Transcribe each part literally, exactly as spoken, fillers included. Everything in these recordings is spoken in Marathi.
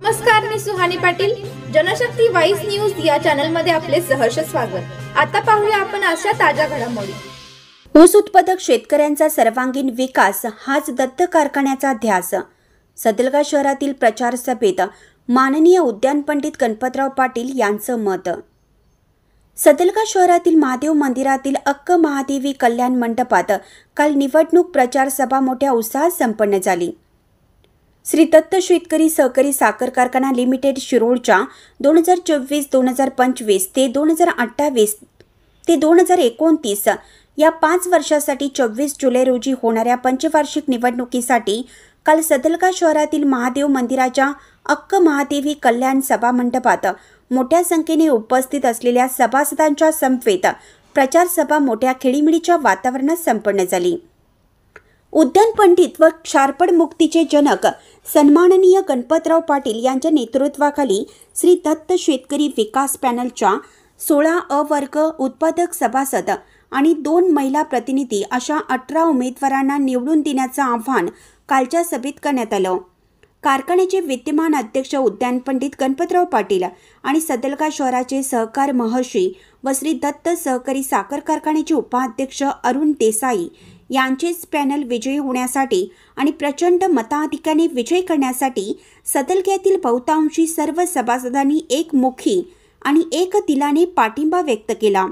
नमस्कार, मी सुहानी पाटील. जनशक्ती वाईस न्यूज या चॅनल मध्ये आपले सहर्ष स्वागत. आता पाहूया आपण अशा ताज्या घडामोडी. ऊस उत्पादक शेतकऱ्यांचा सर्वांगीण विकास हाच दत्त कारखान्याचा ध्यास. सदलगा शहरातील प्रचार सभेत माननीय उद्यान पंडित गणपतराव पाटील यांचं मत. सदलगा शहरातील महादेव मंदिरातील अक्क महादेवी कल्याण मंडपात काल निवडणूक प्रचार सभा मोठ्या उत्साहात संपन्न झाली. श्री दत्त शेतकरी सहकारी साखर कारखाना लिमिटेड शिरोळच्या दोन हजार चोवीस दोन हजार पंचवीस ते दोन हजार अठ्ठावीस ते दोन हजार एकोणतीस या पाच वर्षासाठी चोवीस जुलै रोजी होणाऱ्या पंचवार्षिक निवडणुकीसाठी काल सदलगा शहरातील महादेव मंदिराच्या अक्क महादेवी कल्याण सभा मंडपात मोठ्या संख्येने उपस्थित असलेल्या सभासदांच्या समवेत प्रचार सभा मोठ्या खेळीमेळीच्या वातावरणात संपन्न झाली. उद्यान पंडित व क्षारपड मुक्तीचे जनक सन्माननीय गणपतराव पाटील यांच्या नेतृत्वाखाली श्री दत्त शेतकरी विकास पॅनलच्या सोळा अ वर्ग उत्पादक सभासद आणि दोन महिला प्रतिनिधी अशा अठरा उमेदवारांना निवडून देण्याचं आवाहन कालच्या सभेत करण्यात आलं. कारखान्याचे विद्यमान अध्यक्ष उद्यान पंडित गणपतराव पाटील आणि सदलगा शहराचे सहकार महर्षी व श्री दत्त सहकारी साखर कारखान्याचे उपाध्यक्ष अरुण देसाई यांचेच पॅनल विजयी होण्यासाठी आणि प्रचंड मताधिक्याने विजय करण्यासाठी सदलग्यातील बहुतांशी सर्व सभासदांनी एकमुखी आणि एक दिलाने पाठिंबा व्यक्त केला.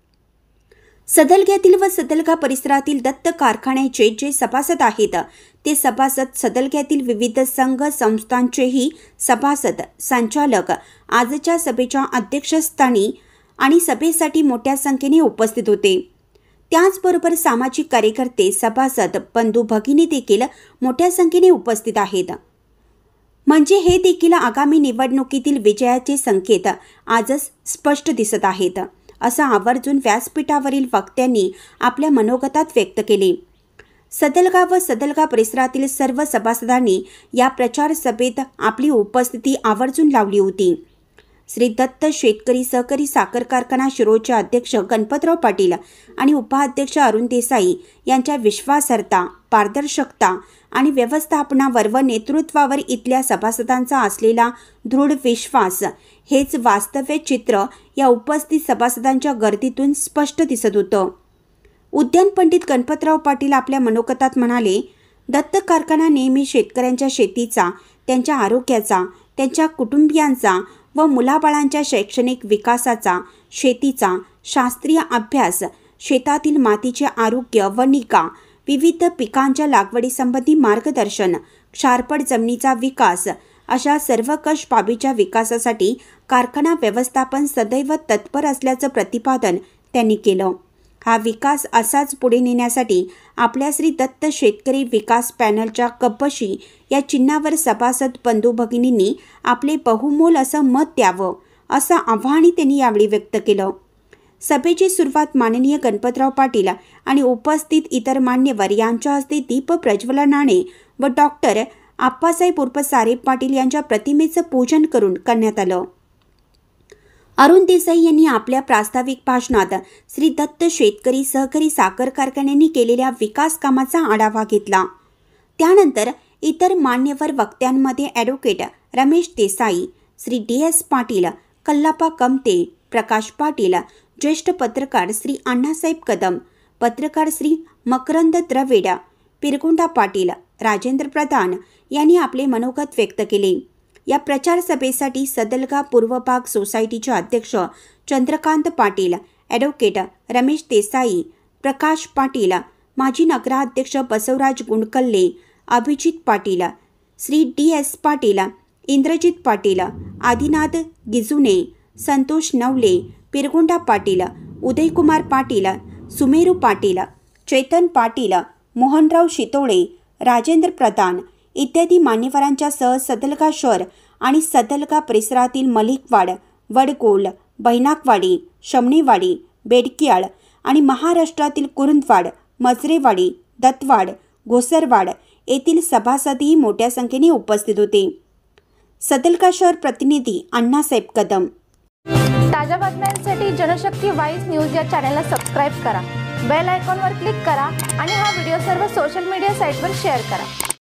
सदलग्यातील व सदलगा परिसरातील दत्त कारखान्याचे जे सभासद आहेत ते सभासद सदलग्यातील विविध संघ संस्थांचेही सभासद संचालक आजच्या सभेच्या अध्यक्षस्थानी आणि सभेसाठी मोठ्या संख्येने उपस्थित होते. त्याचबरोबर सामाजिक कार्यकर्ते सभासद बंधू भगिनी देखील मोठ्या संख्येने उपस्थित आहेत. म्हणजे हे देखील आगामी निवडणुकीतील विजयाचे संकेत आजच स्पष्ट दिसत आहेत, असं आवर्जून व्यासपीठावरील वक्त्यांनी आपल्या मनोगतात व्यक्त केले. सदलगा व सदलगा परिसरातील सर्व सभासदांनी या प्रचार सभेत आपली उपस्थिती आवर्जून लावली होती. श्री दत्त शेतकरी सहकारी साखर कारखाना शिरोळचे अध्यक्ष गणपतराव पाटील आणि उपाध्यक्ष अरुण देसाई यांच्या विश्वासार्हता, पारदर्शकता आणि व्यवस्थापनावर व नेतृत्वावर इथल्या सभासदांचा असलेला दृढ विश्वास हेच वास्तव्य चित्र या उपस्थित सभासदांच्या गर्दीतून स्पष्ट दिसत होतं. उद्यान पंडित गणपतराव पाटील आपल्या मनोगतात म्हणाले, दत्त कारखाना नेहमी शेतकऱ्यांच्या शेतीचा, त्यांच्या आरोग्याचा, त्यांच्या कुटुंबियांचा व मुलाबाळांच्या शैक्षणिक विकासाचा, शेतीचा शास्त्रीय अभ्यास, शेतातील मातीचे आरोग्य व निगा, विविध पिकांच्या लागवडीसंबंधी मार्गदर्शन, क्षारपड जमिनीचा विकास अशा सर्वकष बाबीच्या विकासासाठी कारखाना व्यवस्थापन सदैव तत्पर असल्याचं प्रतिपादन त्यांनी केलं. हा विकास असाच पुढे नेण्यासाठी आपल्या श्री दत्त शेतकरी विकास पॅनलच्या कपशी या चिन्हावर सभासद बंधू भगिनींनी आपले बहुमोल असं मत द्यावं, असं आव्हानही त्यांनी यावेळी व्यक्त केलं. सभेची सुरुवात माननीय गणपतराव पाटील आणि उपस्थित इतर मान्यवर यांच्या हस्ते दीप प्रज्वलनाने व डॉक्टर आप्पासाहेब उर्फ साहेब पाटील यांच्या प्रतिमेचं पूजन करून करण्यात आलं. अरुण देसाई यांनी आपल्या प्रास्ताविक भाषणात श्री दत्त शेतकरी सहकारी साखर कारखान्यांनी केलेल्या विकास कामाचा आढावा घेतला. त्यानंतर इतर मान्यवर वक्त्यांमध्ये advocate Ramesh Desai, Shri D S Patil, Kallappa Kamte, Prakash Patil, ज्येष्ठ पत्रकार श्री अण्णासाहेब कदम, पत्रकार श्री मकरंद द्रविड, पिरगुंडा पाटील, राजेंद्र प्रधान यांनी आपले मनोगत व्यक्त केले. या प्रचार सभेसाठी सदलगा पूर्व भाग सोसायटीचे अध्यक्ष चंद्रकांत पाटील, ॲडव्होकेट रमेश देसाई, प्रकाश पाटील, माजी नगराध्यक्ष बसवराज गुंडकल्ले, अभिजित पाटील, श्री डी एस पाटील, इंद्रजित पाटील, आदिनाथ गिजुने, संतोष नवले, पिरगुंडा पाटील, उदयकुमार पाटील, सुमेरू पाटील, चैतन पाटील, मोहनराव शितोळे, राजेंद्र प्रधान इत्यादी मान्यवरांच्या सह सदलगा शहर आणि सदलगा परिसरातील मलिकवाड, वडगोल, बैनाकवाडी, शमणेवाडी, बेडकियाळ आणि महाराष्ट्रातील कुरुंदवाड, मजरेवाडी, दत्तवाड, घोसरवाड येथील सभासदही मोठ्या संख्येने उपस्थित होते. सदलगा शहर प्रतिनिधी अण्णासाहेब कदम. ताज्या बातम्यांसाठी जनशक्ती वाईस न्यूज या चॅनलला सबस्क्राईब करा, बेल आयकॉनवर क्लिक करा आणि हा व्हिडिओ सर्व सोशल मीडिया साईटवर शेअर करा.